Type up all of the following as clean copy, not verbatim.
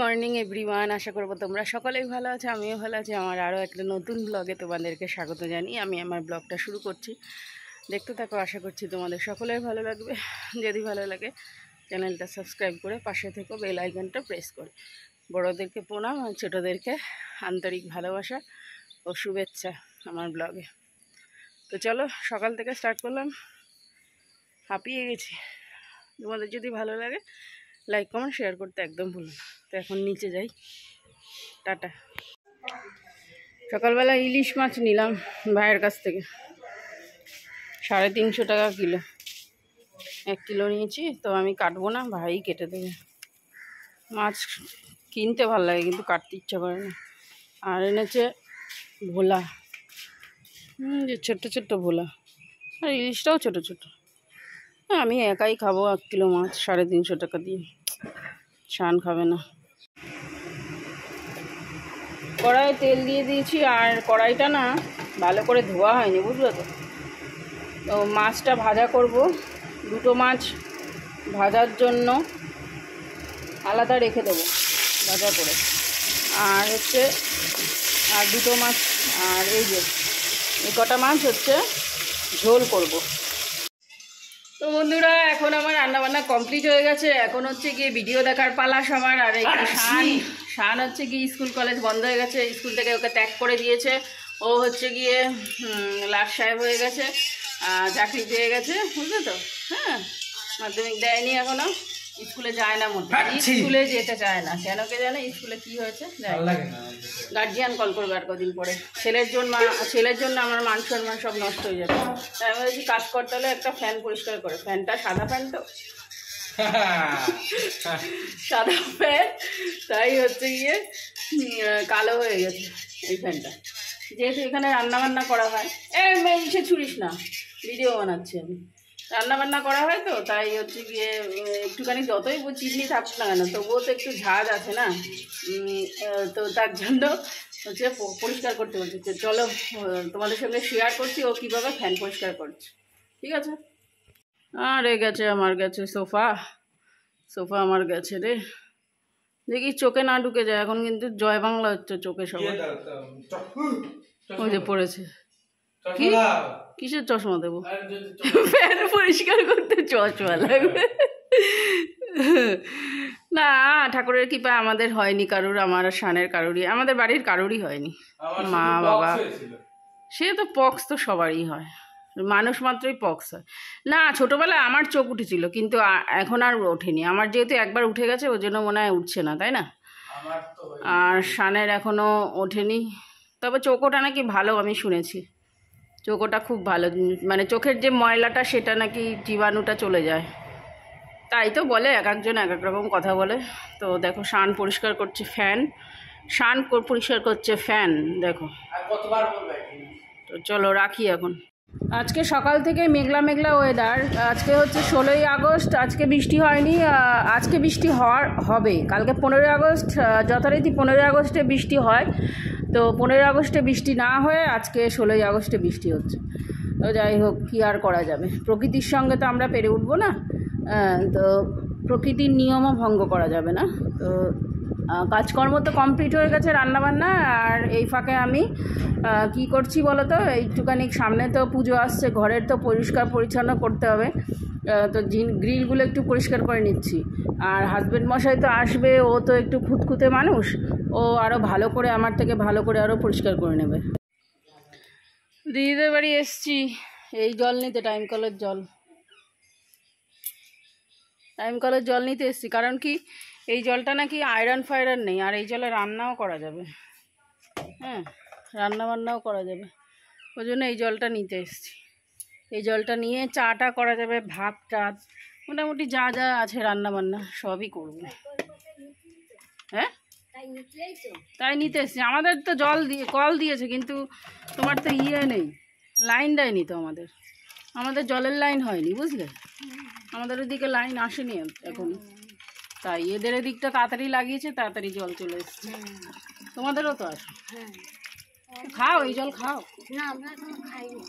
Morning everyone, আশা করবো তোমরা সকলেই ভালো আছো, আমিও ভালো আছি। আমার আরও একটা নতুন ব্লগে তোমাদেরকে স্বাগত জানিয়ে আমি আমার ব্লগটা শুরু করছি। দেখতে থাকো, আশা করছি তোমাদের সকলের ভালো লাগবে। যদি ভালো লাগে চ্যানেলটা সাবস্ক্রাইব করে পাশে থেকো, বেল আইকনটা প্রেস করে। বড়োদেরকে প্রণাম আর ছোটোদেরকে আন্তরিক ভালোবাসা ও শুভেচ্ছা আমার ব্লগে। তো চলো, সকাল থেকে স্টার্ট করলাম, হাঁপিয়ে গেছি। তোমাদের যদি ভালো লাগে লাইক কমেন্ট শেয়ার করতে একদম ভুলো না। তো এখন নিচে যাই, টাটা। সকালবেলা ইলিশ মাছ নিলাম ভাইয়ের কাছ থেকে, 350 টাকা কিলো। 1 কিলো নিয়েছি, তো আমি কাটবো না, ভাই কেটে দেবে। মাছ কিনতে ভালো লাগে কিন্তু কাটতে ইচ্ছা করে না। আর এনেছে ভোলা, যে ছোট্ট ছোট্ট ভোলা, আর ইলিশটাও ছোট ছোট। আমি একাই খাবো 1 কিলো মাছ 350 টাকা দিয়ে, শান খাবে না। কড়াইয়ে তেল দিয়ে দিয়েছি, আর কড়াইটা না ভালো করে ধোয়া হয়নি, বুঝলো তো। তো মাছটা ভাজা করব, দুটো মাছ ভাজার জন্য আলাদা রেখে দেবো ভাজা করে। আর আর দুটো মাছ, আর এই কটা মাছ ঝোল করব। তো বন্ধুরা, এখন আমার রান্নাবান্না কমপ্লিট হয়ে গেছে। এখন গিয়ে ভিডিও দেখার পালা সবার। আর এই শান গিয়ে স্কুল কলেজ বন্ধ হয়ে গেছে, স্কুল থেকে ওকে ত্যাগ করে দিয়েছে। ও গিয়ে লাট সাহেব হয়ে গেছে, চাকরি পেয়ে গেছে, বুঝলো তো। হ্যাঁ, মাধ্যমিক দেয়নি এখনো, স্কুলে যায় না, মধ্যে স্কুলে যেতে চায় না কেন কে জানে। স্কুলে কি হয়েছে গার্জিয়ান কল করবে আর কদিন পরে। ছেলের জন্য আমার মান সম্মান সব নষ্ট হয়ে যাবে। তাই আমি বলছি কাজ করতে হলে একটা ফ্যান পরিষ্কার করে। ফ্যানটা সাদা ফ্যান, তো সাদা ফ্যান, তাই গিয়ে কালো হয়ে গেছে এই ফ্যানটা। যেহেতু এখানে রান্নাবান্না করা হয়, এসে ছুড়িস না, ভিডিও বানাচ্ছি আমি। রান্নাবান্না করা হয় তো, তাই গিয়ে একটুখানি যতই চিমনি থাকছে না কেন, তবুও তো একটু ঝাঁজ আছে না। তো তার জন্য পরিষ্কার করতে বলছে। চলো তোমাদের সঙ্গে শেয়ার করছি ও কীভাবে ফ্যান পরিষ্কার করছে, ঠিক আছে। আর আমার গেছে সোফা আমার গেছে রে। দেখি চোখে না ঢুকে যায়। এখন কিন্তু জয় বাংলা হচ্ছে চোখে সবাই। ওই যে পড়েছে। কি কিসের চশমা দেবো? ফ্যান পরিষ্কার করতে চশমা লাগবে না। ঠাকুরের কৃপা আমাদের হয়নি কারুর, আমার শানের কারুরই, আমাদের বাড়ির কারুরই হয়নি। মা বাবা, সে তো পক্স তো সবারই হয়, মানুষ মাত্রই পক্স হয় না। ছোটোবেলায় আমার চোখ উঠেছিল, কিন্তু এখন আর ওঠেনি। আমার যেহেতু একবার উঠে গেছে, ওই জন্য মনে হয় উঠছে না, তাই না। আর শানের এখনও ওঠেনি। তবে চোখটা নাকি ভালো, আমি শুনেছি চোখটা খুব ভালো, মানে চোখের যে ময়লাটা সেটা নাকি জীবাণুটা চলে যায়, তাই তো বলে। এক একজন এক এক রকম কথা বলে। তো দেখো শান পরিষ্কার করছে ফ্যান, পরিষ্কার করছে ফ্যান, দেখো। তো চলো রাখি এখন। আজকে সকাল থেকে মেঘলা মেঘলা ওয়েদার। আজকে 16ই আগস্ট। আজকে বৃষ্টি হয়নি, আজকে বৃষ্টি হবে। কালকে 15ই আগস্ট, যথারীতি 15ই আগস্টে বৃষ্টি হয়। তো 15ই আগস্টে বৃষ্টি না হয়ে আজকে 16ই আগস্টে বৃষ্টি হচ্ছে। তো যাই হোক, কী আর করা যাবে, প্রকৃতির সঙ্গে তো আমরা পেরে উঠবো না। তো প্রকৃতির নিয়মও ভঙ্গ করা যাবে না। তো কাজকর্ম তো কমপ্লিট হয়ে গেছে, রান্নাবান্না। আর এই ফাঁকে আমি কি করছি বলো তো, একটুখানি সামনে তো পুজো আসছে, ঘরের তো পরিষ্কার পরিচ্ছন্ন করতে হবে। তো গ্রিলগুলো একটু পরিষ্কার করে নিচ্ছি। আর হাজব্যান্ড মশাই তো আসবে, ও তো একটু খুঁতখুঁতে মানুষ, ও আরও ভালো করে, আমার থেকে ভালো করে আরও পরিষ্কার করে নেবে। দিদিদের বাড়ি এসছি এই জল নিতে, টাইম কলের জল নিতে এসছি। কারণ কি, এই জলটা নাকি আয়রন ফায়রন নেই, আর এই জলে রান্নাও করা যাবে। হ্যাঁ, রান্নাবান্নাও করা যাবে, ওই জন্য এই জলটা নিতে এসছি। এই জলটা নিয়ে চাটা করা যাবে, ভাত টাত, মোটামুটি যা যা আছে রান্নাবান্না সবই করব। হ্যাঁ, তাই নিতে এসছি। আমাদের তো কল দিয়েছে, কিন্তু তোমার তো নেই, লাইন দেয়নি তো। আমাদের জলের লাইন হয়নি, বুঝলে। আমাদের ওদিকে লাইন আসেনি এখন, তাই এদের এদিকটা তাড়াতাড়ি লাগিয়েছে, তাড়াতাড়ি জল চলে এসছে। তোমাদেরও তো আসে। খাও, এই জল খাও না। আমরা এখন খাইনি,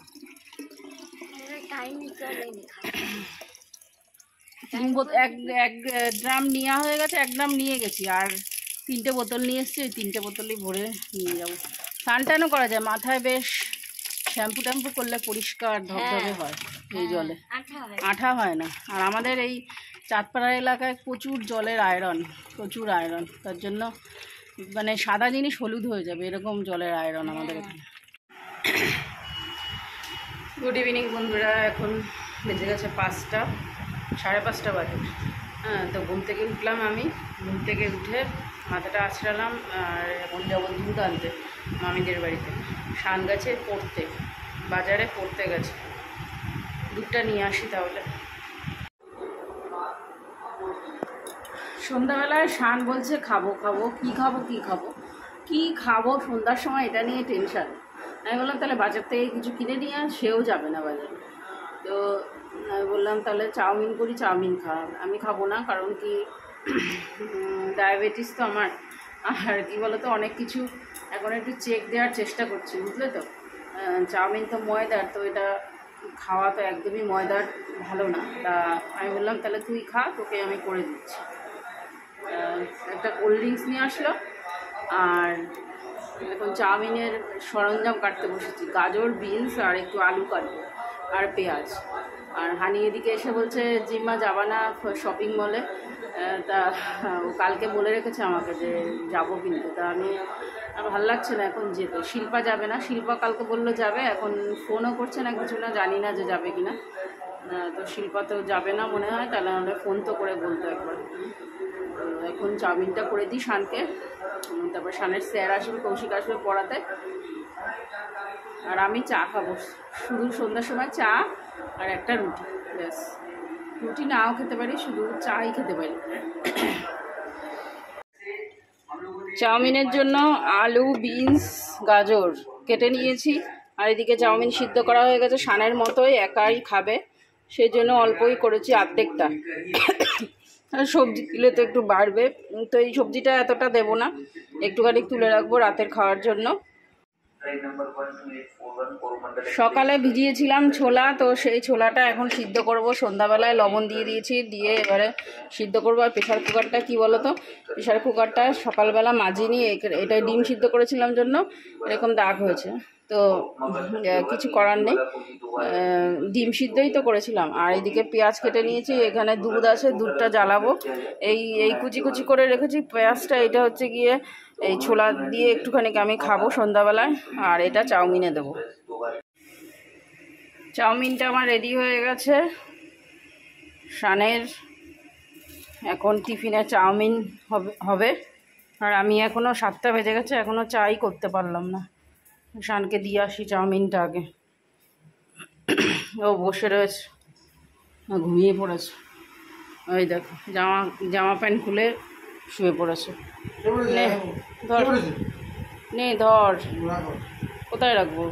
এক ড্রাম নেওয়া হয়ে গেছে, 1 ড্রাম নিয়ে গেছি। আর 3টে বোতল নিয়ে এসেছি, ওই 3টে বোতলই ভরে নিয়ে যাবো। স্নান টানও করা যায়, মাথায় বেশ শ্যাম্পু ট্যাম্পু করলে পরিষ্কার ধবধবে হয় এই জলে, আঠা হয় না। আর আমাদের এই চাঁদপাড়া এলাকায় প্রচুর জলের আয়রন, প্রচুর আয়রন, তার জন্য মানে সাদা জিনিস হলুদ হয়ে যাবে এরকম জলের আয়রন আমাদের এখানে। গুড ইভিনিং বন্ধুরা, এখন বেজে গেছে 5টা, 5:30 বাজে। হ্যাঁ, তো ঘুম থেকে উঠলাম, আমি ঘুম থেকে উঠে মাথাটা আছড়ালাম, আর এখন যাবো দুধ আনতে মামিদের বাড়িতে। শান গেছে পড়তে, বাজারে পড়তে গেছে, দুধটা নিয়ে আসি তাহলে। সন্ধ্যাবেলায় শান বলছে খাবো খাবো, কী খাবো কী খাবো কী খাবো, সন্ধ্যার সময় এটা নিয়ে টেনশান। আমি বললাম তাহলে বাজার থেকে কিছু কিনে নিয়ে আস, সেও যাবে না বাজারে। তো আমি বললাম তাহলে চাউমিন করি, চাউমিন আমি খাবো না, কারণ কি ডায়াবেটিস তো আমার, আর কি বলতো অনেক কিছু এখন একটু চেক দেওয়ার চেষ্টা করছি, বুঝলে তো। চাউমিন তো ময়দার, তো এটা খাওয়া তো একদমই ময়দার ভালো না। তা আমি বললাম তাহলে তুই খা, তোকে আমি করে দিচ্ছি। একটা কোল্ড ড্রিঙ্কস নিয়ে আসলো, আর এখন চাউমিনের সরঞ্জাম কাটতে বসেছি, গাজর, বিনস আর একটু আলু কাটবো, আর পেঁয়াজ। আর হানি এদিকে এসে বলছে জিম্মা যাবা না শপিং মলে, তা কালকে বলে রেখেছে আমাকে যে যাবো কিনতে। তা আমি ভালো লাগছে না এখন যেতে। শিল্পা যাবে না, শিল্পা কালকে বললো যাবে, এখন ফোনও করছে না কিছু না, জানি না যে যাবে কিনা। তো শিল্পা তো যাবে না মনে হয়, তাহলে আমাদের ফোন তো করে বলতো একবার। এখন চাউমিনটা করে দিই শানকে, তারপর শানের স্যার আসবে, কৌশিক আসবে পড়াতে, আর আমি চা খাবো। শুধু সন্ধ্যার সময় চা আর একটা রুটি, ব্যাস। রুটি নাও খেতে পারি, শুধু চাই খেতে পারি। চাউমিনের জন্য আলু, বিনস, গাজর কেটে নিয়েছি, আর এদিকে চাউমিন সিদ্ধ করা হয়ে গেছে। শানের মতোই একাই খাবে, সেই জন্য অল্পই করেছি, অর্ধেকটা। সবজি দিলে তো একটু বাড়বে, তো এই সবজিটা এতটা দেবো না, একটুখানি তুলে রাখবো রাতের খাওয়ার জন্য। সকালে ভিজিয়েছিলাম ছোলা, তো সেই ছোলাটা এখন সিদ্ধ করব। সন্ধ্যাবেলায় লবণ দিয়ে দিয়েছি, দিয়ে এবারে সিদ্ধ করবো। আর প্রেশার কুকারটা কী বলো তো, প্রেশার কুকারটা সকালবেলা মাজিনি, এটা ডিম সিদ্ধ করেছিলাম জন্য এরকম দাগ হয়েছে, তো কিছু করার নেই, ডিম সিদ্ধই তো করেছিলাম। আর এদিকে পেঁয়াজ কেটে নিয়েছি, এখানে দুধ আছে, দুধটা জ্বালাবো। এই কুচি কুচি করে রেখেছি পেঁয়াজটা, এটা হচ্ছে গিয়ে এই ছোলা দিয়ে একটুখানি আমি খাবো সন্ধ্যাবেলায়, আর এটা চাউমিনে দেবো। চাউমিনটা আমার রেডি হয়ে গেছে, শানের এখন টিফিনে চাউমিন হবে। আর আমি এখনও 7টা বেজে গেছে, এখনও চাই করতে পারলাম না। শানকে দিয়ে আসি চাউমিনটা আগে। ও বসে রয়েছে, ঘুমিয়ে পড়েছে, ওই দেখো জামা প্যান্ট খুলে শুয়ে পড়েছে। ধর, কোথায় রাখবো?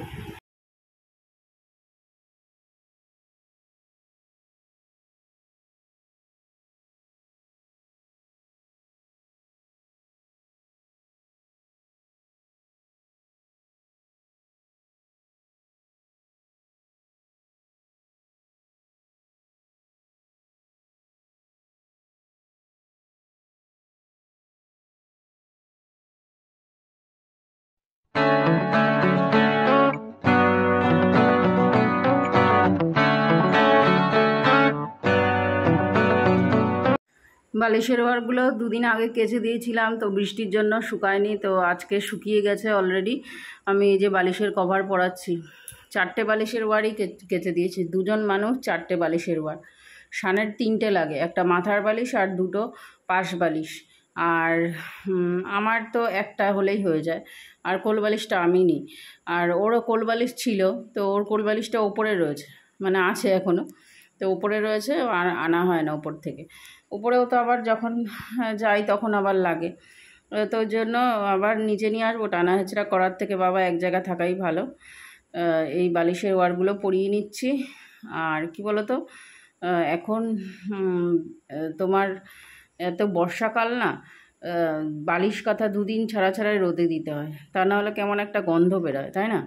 বালিশের ওয়ারগুলো 2 দিন আগে কেচে দিয়েছিলাম, তো বৃষ্টির জন্য শুকায়নি, তো আজকে শুকিয়ে গেছে অলরেডি। আমি এই যে বালিশের কভার পরাচ্ছি, 4টে বালিশের ওয়ারই কেচে দিয়েছি। 2জন মানুষ 4টে বালিশের ওয়ার। শানের 3টে লাগে, একটা মাথার বালিশ আর 2টো পাশ বালিশ। আর আমার তো একটা হলেই হয়ে যায়। আর কোল বালিশটা আমি নিই, আর ওরও কোল বালিশ ছিল, তো ওর কোল বালিশটা ওপরে রয়েছে, মানে আছে এখনও, তো ওপরে রয়েছে, আর আনা হয় না ওপর থেকে। উপরেও তো আবার যখন যাই তখন আবার লাগে, তো ওই জন্য আবার নিচে নিয়ে আসবো। টানা হেঁচড়া করার থেকে বাবা এক জায়গা থাকাই ভালো। এই বালিশের ওয়ারগুলো পরিয়ে নিচ্ছি। আর কি বলো তো, এখন তোমার এত বর্ষাকাল না, বালিশ কাঁথা 2 দিন ছাড়া ছাড়াই রোদে দিতে হয়, তা নাহলে কেমন একটা গন্ধ বেরোয়, তাই না?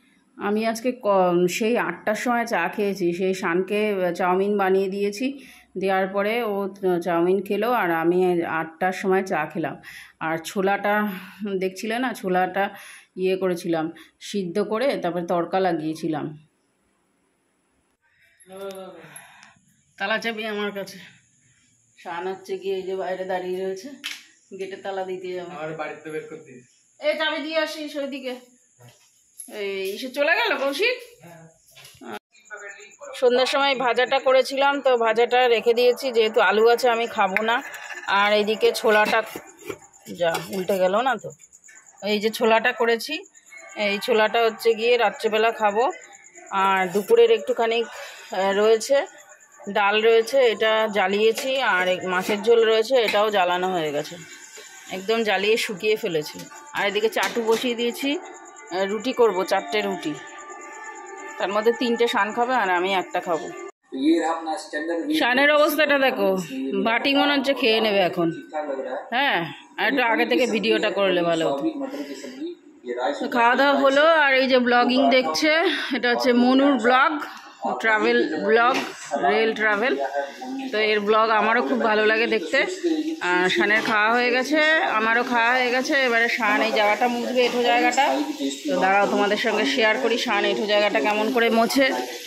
আমি আজকে সেই 8টার সময় চা খেয়েছি, সেই শানকে চাউমিন বানিয়ে দিয়েছি, দেওয়ার পরে ও চাউমিন খেলো আর আমি 8টার সময় চা খেলাম। আর ছোলাটা দেখছিলে না, ছোলাটা ইয়ে করেছিলাম, সিদ্ধ করে তারপরে তড়কা লাগিয়েছিলাম। তালা চাবি আমার কাছে। শান হচ্ছে গিয়ে এই যে বাইরে দাঁড়িয়ে রয়েছে, গেটে তালা দিতে যাবো। এই চাবি দিয়ে আসিস ওইদিকে। এই সে চলে গেল কৌশিক। সন্ধ্যার সময় ভাজাটা করেছিলাম, তো ভাজাটা রেখে দিয়েছি, যেহেতু আলু আছে আমি খাবো না। আর এইদিকে ছোলাটা যা উল্টে গেল না তো, এই যে ছোলাটা করেছি, এই ছোলাটা হচ্ছে গিয়ে রাত্রেবেলা খাবো। আর দুপুরের একটুখানি রয়েছে, ডাল রয়েছে, এটা জ্বালিয়েছি। আর মাছের ঝোল রয়েছে, এটাও জ্বালানো হয়ে গেছে, একদম জ্বালিয়ে শুকিয়ে ফেলেছি। আর এদিকে চাটু বসিয়ে দিয়েছি, রুটি করব 4টে রুটি, তার মধ্যে 3টে শান খাবে আর আমি একটা খাবো। শানের অবস্থাটা দেখো, বাটি মনে হচ্ছে খেয়ে নেবে এখন। হ্যাঁ, আর একটু আগে থেকে ভিডিওটা করলে ভালো হতো। খাওয়া দাওয়া হলো, আর এই যে ব্লগিং দেখছে, এটা হচ্ছে মনুর blog, travel blog, rail travel. তো এর ব্লগ আমারও খুব ভালো লাগে দেখতে। আর শানের খাওয়া হয়ে গেছে, আমারও খাওয়া হয়ে গেছে। এবারে শান এই জায়গাটা মুছবে, এঁঠো জায়গাটা। তো দাঁড়াও তোমাদের সঙ্গে শেয়ার করি শান এঁঠো জায়গাটা কেমন করে মোছে।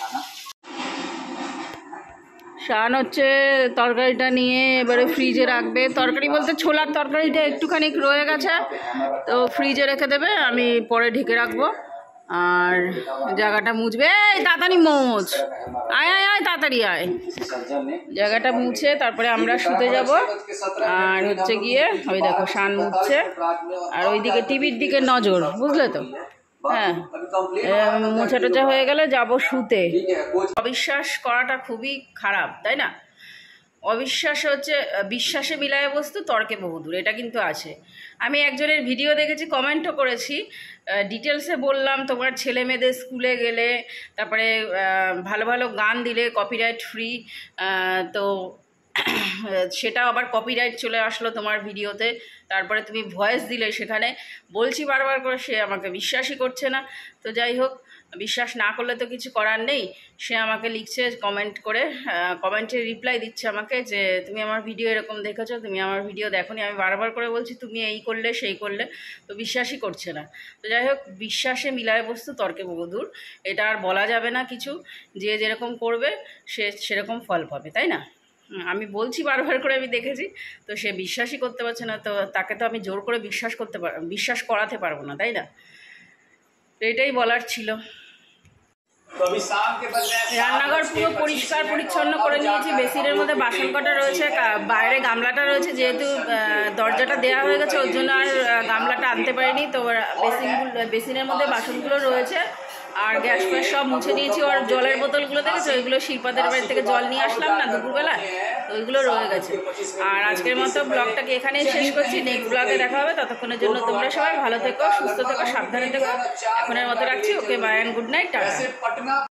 শান হচ্ছে তরকারিটা নিয়ে এবারে ফ্রিজে রাখবে। তরকারি বলতে ছোলার তরকারিটা একটুখানি রয়ে গেছে, তো ফ্রিজে রেখে দেবে, আমি পরে ঢেকে রাখবো। আর জায়গাটা মুছবে, এই তাড়াতাড়ি মোছ, আয় আয় আয় তাড়াতাড়ি আয়। জায়গাটা মুছে তারপরে আমরা শুতে যাব। আর হচ্ছে গিয়ে ওই দেখো শান মুছছে, আর ওইদিকে টিভির দিকে নজর, বুঝলে তো। হ্যাঁ, মোছা টোচা হয়ে গেলে যাব শুতে। অবিশ্বাস করাটা খুবই খারাপ, তাই না? অবিশ্বাস হচ্ছে বিশ্বাসে মিলায় বস্তু, তর্কে বহুদূর, এটা কিন্তু আছে। আমি একজনের ভিডিও দেখেছি, কমেন্টও করেছি, ডিটেলসে বললাম তোমার ছেলে মেয়েদের স্কুলে গেলে, তারপরে ভালো ভালো গান দিলে কপিরাইট ফ্রি, তো সেটাও আবার কপিরাইট চলে আসলো তোমার ভিডিওতে। তারপরে তুমি ভয়েস দিলে, সেখানে বলছি বারবার করে, সে আমাকে বিশ্বাসই করছে না। তো যাই হোক, বিশ্বাস না করলে তো কিছু করার নেই। সে আমাকে লিখছে কমেন্ট করে, কমেন্টে রিপ্লাই দিচ্ছে আমাকে যে তুমি আমার ভিডিও এরকম দেখেছো, তুমি আমার ভিডিও দেখোনি। আমি বারবার করে বলছি তুমি এই করলে সেই করলে, তো বিশ্বাসই করছে না। তো যাই হোক, বিশ্বাসে মিলায় বস্তু তর্কে বহুদূর, এটা আর বলা যাবে না কিছু। যে যেরকম করবে সে সেরকম ফল পাবে, তাই না? আমি বলছি বারবার করে, আমি দেখেছি, তো সে বিশ্বাসই করতে পারছে না। তো তাকে তো আমি জোর করে বিশ্বাস করাতে পারবো না, তাই না? তো এটাই বলার ছিল। রান্নাঘর পুরো পরিষ্কার পরিচ্ছন্ন করে নিয়েছি। বেসিনের মধ্যে বাসন কটা রয়েছে, বাইরে গামলাটা রয়েছে, যেহেতু দরজাটা দেওয়া হয়ে গেছে ওর জন্য আর গামলাটা আনতে পারিনি। তো বেসিনের মধ্যে বাসনগুলো রয়েছে। আর গ্যাস ফ্যাস সব মুছে নিয়েছি। ওর জলের বোতলগুলো দেখেছো, ওইগুলো শিল্পাদের বাড়ি থেকে জল নিয়ে আসলাম না দুপুরবেলা, তো ওইগুলো রয়ে গেছে। আর আজকের মতো ব্লগটাকে এখানেই শেষ করছি। নেক্সট ব্লগে দেখা হবে, ততক্ষণের জন্য তোমরা সবাই ভালো থেকো, সুস্থ থেকো, সাবধানে থেকো। এখনের মতো রাখছি। Okay, bye and good night, tata.